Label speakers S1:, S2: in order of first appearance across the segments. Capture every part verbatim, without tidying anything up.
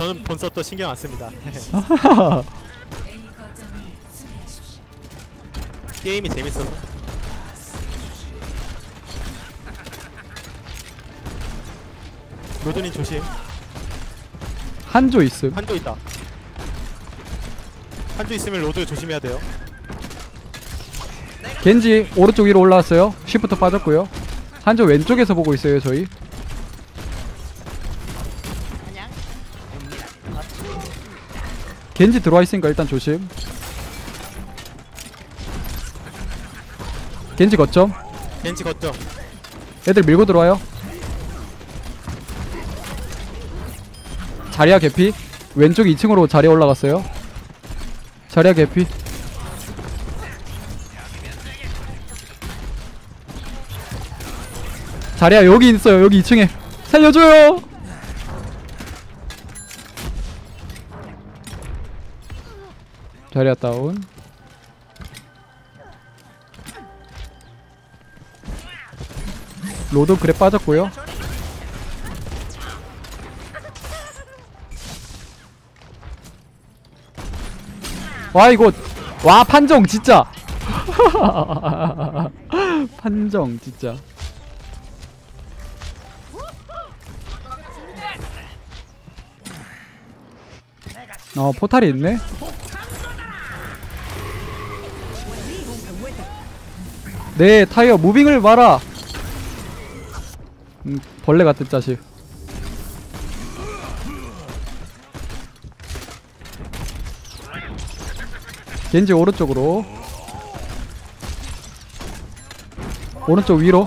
S1: 저는 본서도 신경 안 씁니다. 게임이 재밌어서. 로드님 조심.
S2: 한조 있음.
S1: 한조 있다. 한조 있으면 로드 조심해야 돼요.
S2: 겐지 오른쪽 위로 올라왔어요. 쉬프트 빠졌고요. 한조 왼쪽에서 보고 있어요 저희. 겐지 들어와 있으니까 일단 조심. 겐지 거점.
S1: 겐지 거점.
S2: 애들 밀고 들어와요. 자리야 개피. 왼쪽 이 층으로 자리야 올라갔어요. 자리야 개피. 자리야 여기 있어요. 여기 이 층에 살려줘요. 자리야 다운. 로드 그래 빠졌고요. 와 이거 와 판정 진짜. 판정 진짜. 어 포탈이 있네. 네 타이어 무빙을 봐라. 음, 벌레 같은 자식. 겐지 오른쪽으로. 오른쪽 위로.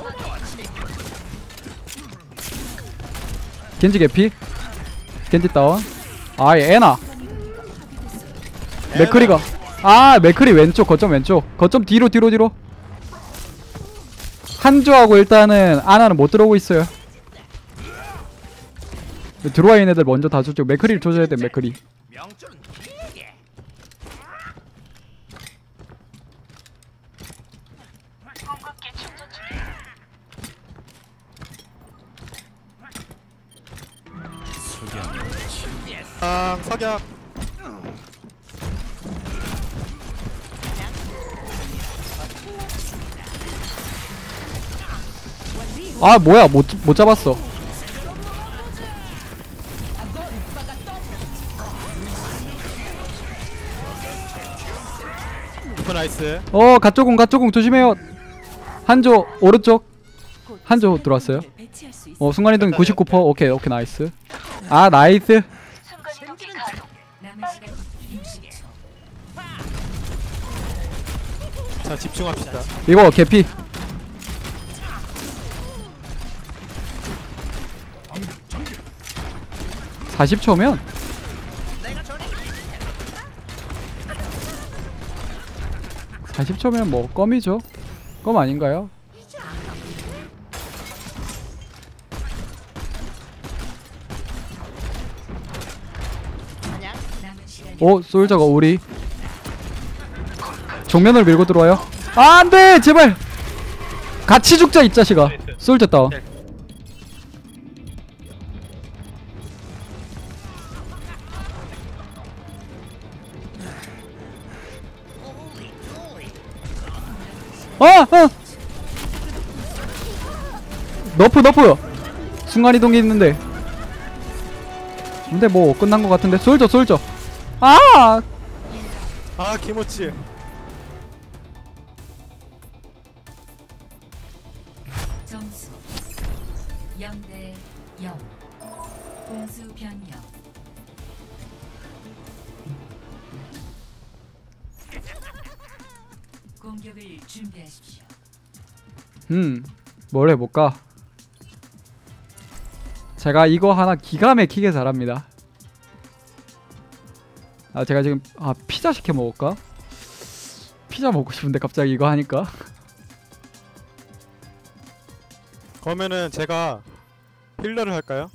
S2: 겐지 개피. 겐지 다운. 아이 에나. 맥크리가 아 맥크리 왼쪽 거점 왼쪽 거점 뒤로 뒤로 뒤로. 한조하고 일단은 아나는 못 들어오고 있어요. 들어와 있는 애들 먼저 다 줬죠. 맥크리를 조져야 돼. 맥크리.
S1: 아 석양.
S2: 아 뭐야 못, 못 잡았어.
S1: 이거 나이스.
S2: 어 가쪼공 가쪼공 조심해요. 한조 오른쪽. 한조 들어왔어요. 어 순간이동 구십구 퍼센트. 오케이 오케이 나이스. 아 나이스.
S1: 자 집중합시다.
S2: 이거 개피. 사십 초면 사십 초면 뭐 껌이죠. 껌 아닌가요? 오 솔저가 우리 정면을 밀고 들어와요. 아 안돼 제발 같이 죽자 이 자식아. 솔저 다운. 어! 어! 너프 너프! 순간이동기 있는데 근데 뭐 끝난것 같은데. 솔져 솔져. 아!
S1: 아 김오치.
S3: 점수 영 대 영. 공수 변경. 공격을 준비하십시오.
S2: 음, 뭘 해볼까? 제가 이거 하나 기가 막히게 잘합니다. 아 제가 지금 아 피자 시켜 먹을까? 피자 먹고 싶은데 갑자기 이거 하니까.
S1: 그러면은 제가 힐러를 할까요?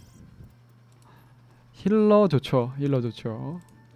S2: 힐러 좋죠. 힐러 좋죠.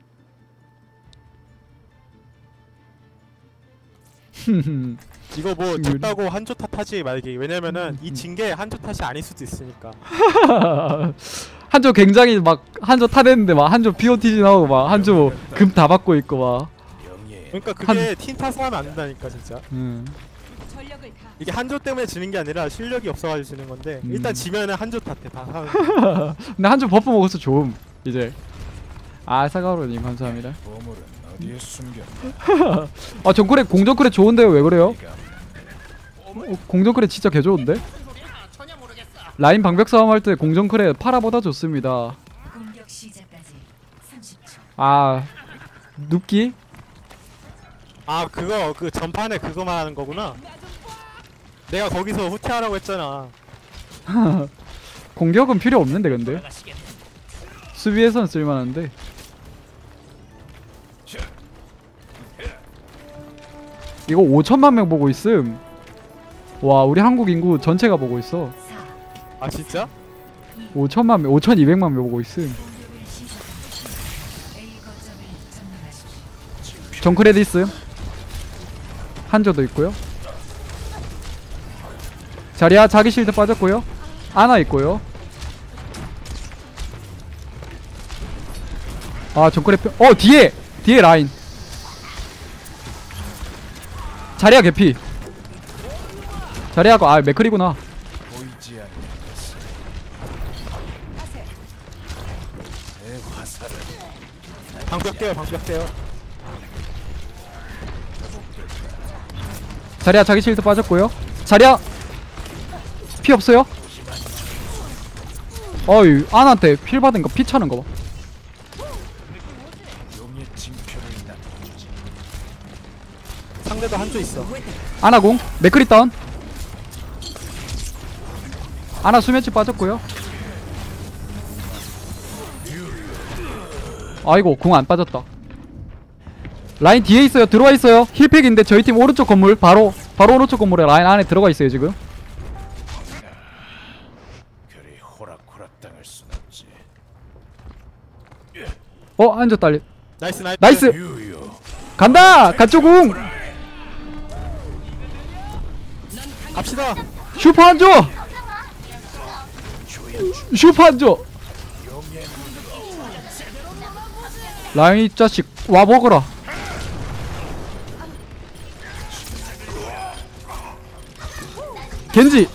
S1: 이거 뭐 졌다고 한조 탓하지 말기. 왜냐면은 이 징계 한조 탓이 아닐 수도 있으니까.
S2: 한조 굉장히 막 한조 타냈는데 막 한조 피오티지 나오고 막 한조 금 다 받고 있고 막.
S1: 그러니까 그게 팀 탓을 하면 안 된다니까 진짜.
S2: 음.
S1: 이게 한조 때문에 지는 게 아니라 실력이 없어가지고 지는 건데
S2: 음.
S1: 일단 지면은 한조 탓해 다 하는.
S2: 근데 한조 버프 먹어서 좋음 이제. 아 사가로님 감사합니다.
S4: 보물은 어디에 숨겨?
S2: 아 정크레 공정크레 좋은데요 왜 그래요? 어, 공정크레 진짜 개 좋은데? 라인 방벽 싸움 할 때 공정크레 파라보다 좋습니다.
S3: 공격 시작까지 삼십 초.
S2: 아 눕기?
S1: 아 그거 그 전판에 그거 말하는 거구나. 내가 거기서 후퇴하라고 했잖아.
S2: 공격은 필요 없는데 근데 수비에서는 쓸만한데. 이거 오천만 명 보고 있음. 와 우리 한국 인구 전체가 보고 있어.
S3: 사,
S1: 아 진짜?
S2: 오천만 명, 오천이백만 명 보고 있음.
S3: 공격을 시작합니다. A 거점을 점령하십시오.
S2: 정크레드 있음. 한조도 있고요. 자리야 자기 실드 빠졌고요. 아나 있고요. 아 정크레 펴... 어 뒤에! 뒤에 라인. 자리야 개피. 자리야가 아 맥클이구나.
S4: 보이지 않는 것을 내 화살을
S1: 방벽 깨요 방벽 깨요.
S2: 자리야 자기 실드 빠졌고요. 자리야 피 없어요? 어이 아나한테 필 받은 거 피 차는 거 봐.
S4: 용의 징표를 남겨주지.
S1: 상대도 한조 있어.
S2: 아나공 맥크리 다운. 아나 수면치 빠졌고요. 아이고 궁 안 빠졌다. 라인 뒤에 있어요. 들어와 있어요. 힐팩인데 저희 팀 오른쪽 건물 바로 바로 오른쪽 건물에 라인 안에 들어가 있어요 지금.
S4: 그리 호락호락 당할 순 없지.
S2: 어 한조 딸리.
S1: 나이스 나이스.
S2: 나이스.
S4: 유유.
S2: 간다. 가쪼 궁.
S1: 갑시다.
S2: 슈퍼 한조. 슈퍼 한조. 라인 이 자식 와 먹어라. 겐지.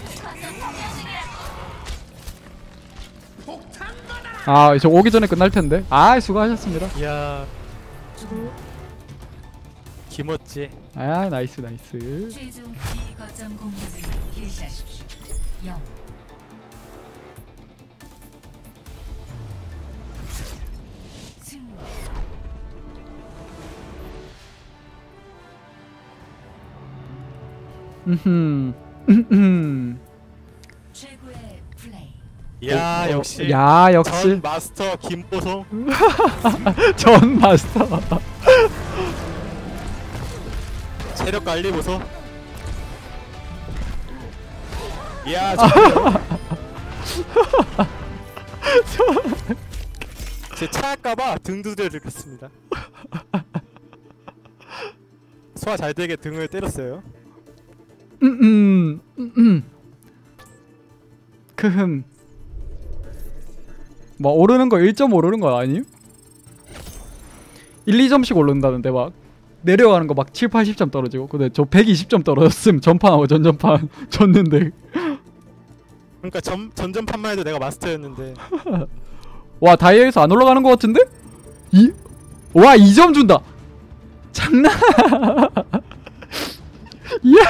S2: 아, 저 오기 전에 끝날 텐데. 아, 수고하셨습니다.
S1: 이야. 김었지.
S2: 아, 나이스, 나이스.
S3: 최종 B 거점 공격을 개시하십시오. 영. 승리.
S2: 음흠. 음흠.
S3: 최고의 플레이.
S1: 이야
S2: 어,
S1: 역시.
S2: 야,
S1: 전
S2: 역시
S1: 마스터 김보성.
S2: 전 마스터.
S1: 체력 관리 보소. 이야. 제 차할까봐 등 두드려드리겠습니다. 소화 잘 되게 등을 때렸어요.
S2: 음음. 음음. 크흠. 뭐 오르는 거 일 점 오르는 거 아님? 일, 이 점씩 오른다는데 막 내려가는 거 막 칠, 팔십 점 떨어지고. 근데 저 백이십 점 떨어졌음. 전판하고 전전판 졌는데.
S1: 그러니까 전 전전판만 해도 내가 마스터였는데.
S2: 와 다이아에서 안 올라가는 거 같은데? 이 와 이 점 준다. 장난. 이야.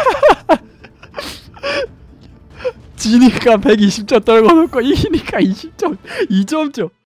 S2: 지니까 백이십 점 떨궈 놓고 이기니까 이십 점 이 점 줘.